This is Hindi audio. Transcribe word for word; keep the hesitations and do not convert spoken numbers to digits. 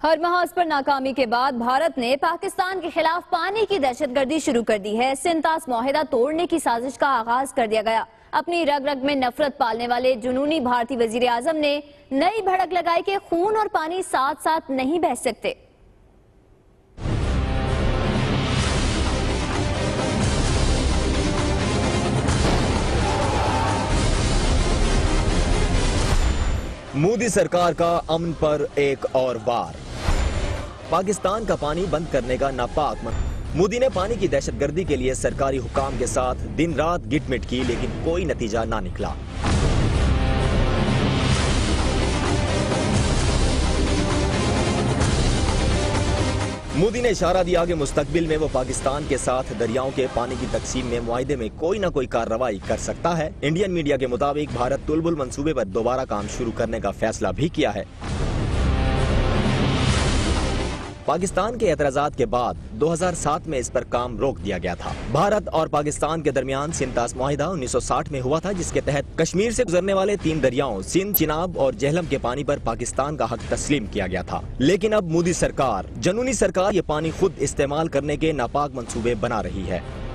हरमहाज पर नाकामी के बाद भारत ने पाकिस्तान के खिलाफ पानी की दहशतगर्दी शुरू कर दी है। सिंतास मुआहिदा तोड़ने की साजिश का आगाज कर दिया गया। अपनी रग रग में नफरत पालने वाले जुनूनी भारतीय वजीर आजम ने नई भड़क लगाई कि खून और पानी साथ साथ नहीं बह सकते। मोदी सरकार का अमन पर एक और वार। पाकिस्तान का पानी बंद करने का नापाक मन। मोदी ने पानी की दहशतगर्दी के लिए सरकारी हुकाम के साथ दिन रात गिटमिट की, लेकिन कोई नतीजा ना निकला। मोदी ने इशारा दिया कि मुस्तकबिल में वो पाकिस्तान के साथ दरियाओं के पानी की तकसीम में मुआहदे में कोई ना कोई कार्रवाई कर सकता है। इंडियन मीडिया के मुताबिक भारत तुलबुल मंसूबे पर दोबारा काम शुरू करने का फैसला भी किया है। पाकिस्तान के एतराजात के बाद दो हज़ार सात में इस पर काम रोक दिया गया था। भारत और पाकिस्तान के दरमियान सिंतास मुआहिदा उन्नीस सौ साठ में हुआ था, जिसके तहत कश्मीर से गुजरने वाले तीन दरियाओं सिंध, चिनाब और जेहलम के पानी पर पाकिस्तान का हक तस्लीम किया गया था। लेकिन अब मोदी सरकार, जनूनी सरकार, ये पानी खुद इस्तेमाल करने के नापाक मंसूबे बना रही है।